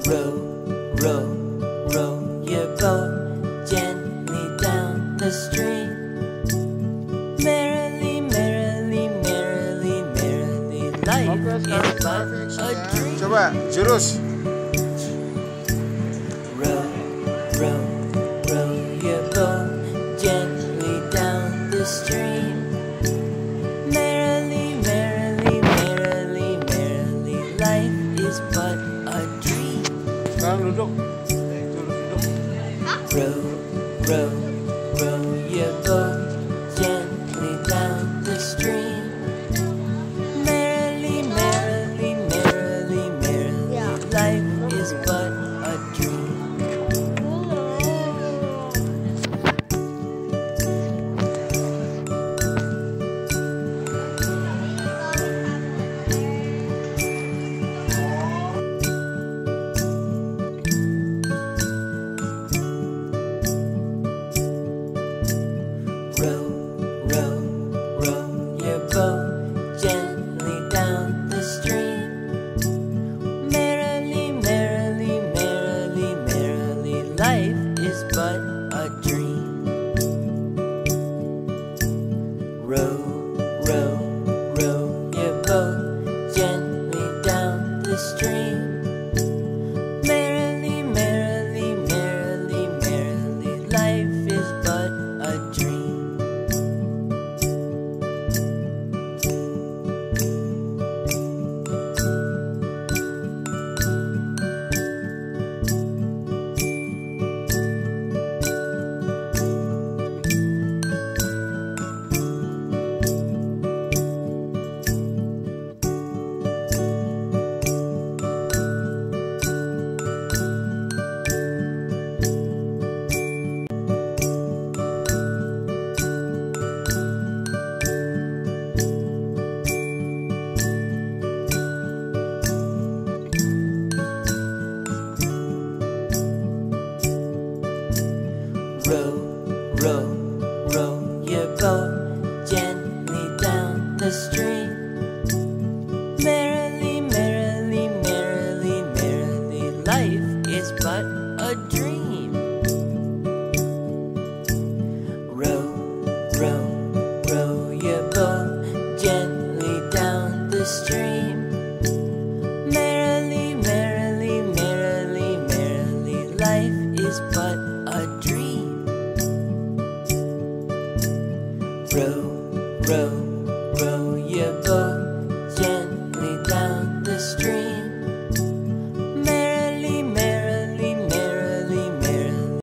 Row, row, row your boat gently down the stream. Merrily, merrily, merrily, merrily, life is but a dream. Coba, jurus. Row, row, row your boat gently down the stream. Merrily, merrily, merrily, merrily, life is but a dream. Sekarang duduk. Duduk. Row, row, row your boat gently down the stream. Merrily, merrily, merrily, merrily, life is but a dream. Row, row, row your boat gently down the stream. Merrily, merrily, merrily, merrily, life is but a dream. Row, row, row your boat gently down the stream. Merrily, merrily, merrily, merrily, life is but a dream. Row, row, row your boat gently down the stream. Merrily, merrily, merrily, merrily, life is but a dream. Row, row, row your boat gently down the stream. Merrily, merrily, merrily, merrily, life is but a dream. Row, row, row your boat